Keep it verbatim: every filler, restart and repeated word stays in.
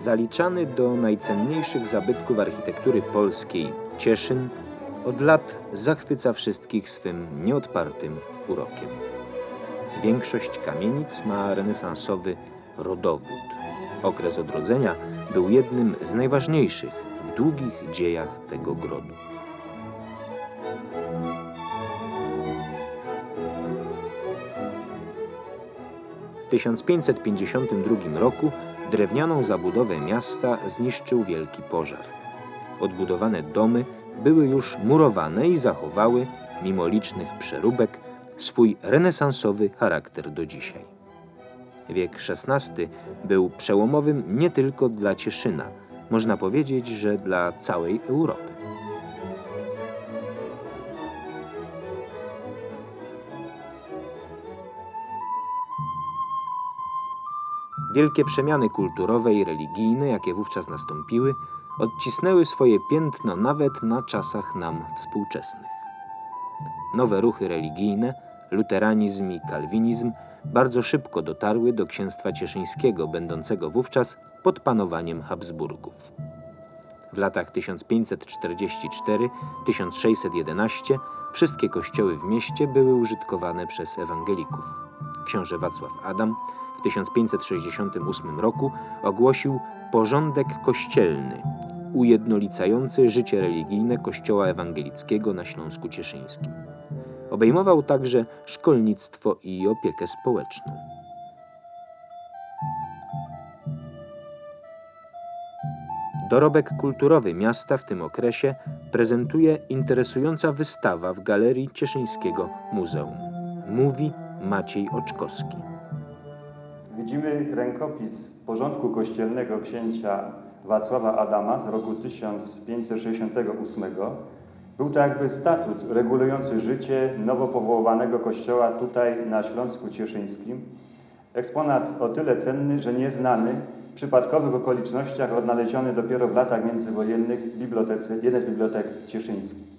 Zaliczany do najcenniejszych zabytków architektury polskiej Cieszyn od lat zachwyca wszystkich swym nieodpartym urokiem. Większość kamienic ma renesansowy rodowód. Okres odrodzenia był jednym z najważniejszych w długich dziejach tego grodu. W tysiąc pięćset pięćdziesiątym drugim roku drewnianą zabudowę miasta zniszczył wielki pożar. Odbudowane domy były już murowane i zachowały, mimo licznych przeróbek, swój renesansowy charakter do dzisiaj. Wiek szesnasty był przełomowym nie tylko dla Cieszyna, można powiedzieć, że dla całej Europy. Wielkie przemiany kulturowe i religijne, jakie wówczas nastąpiły, odcisnęły swoje piętno nawet na czasach nam współczesnych. Nowe ruchy religijne, luteranizm i kalwinizm, bardzo szybko dotarły do księstwa cieszyńskiego, będącego wówczas pod panowaniem Habsburgów. W latach tysiąc pięćset czterdziesty czwarty do tysiąc sześćset jedenaście wszystkie kościoły w mieście były użytkowane przez ewangelików. Książę Wacław Adam w tysiąc pięćset sześćdziesiątym ósmym roku ogłosił porządek kościelny, ujednolicający życie religijne Kościoła ewangelickiego na Śląsku Cieszyńskim. Obejmował także szkolnictwo i opiekę społeczną. Dorobek kulturowy miasta w tym okresie prezentuje interesująca wystawa w Galerii Cieszyńskiego Muzeum. Mówi Maciej Oczkowski. Widzimy rękopis porządku kościelnego księcia Wacława Adama z roku tysiąc pięćset sześćdziesiątego ósmego. Był to jakby statut regulujący życie nowo powołanego kościoła tutaj na Śląsku Cieszyńskim. Eksponat o tyle cenny, że nieznany, w przypadkowych okolicznościach odnaleziony dopiero w latach międzywojennych w bibliotece, jednej z bibliotek cieszyńskich.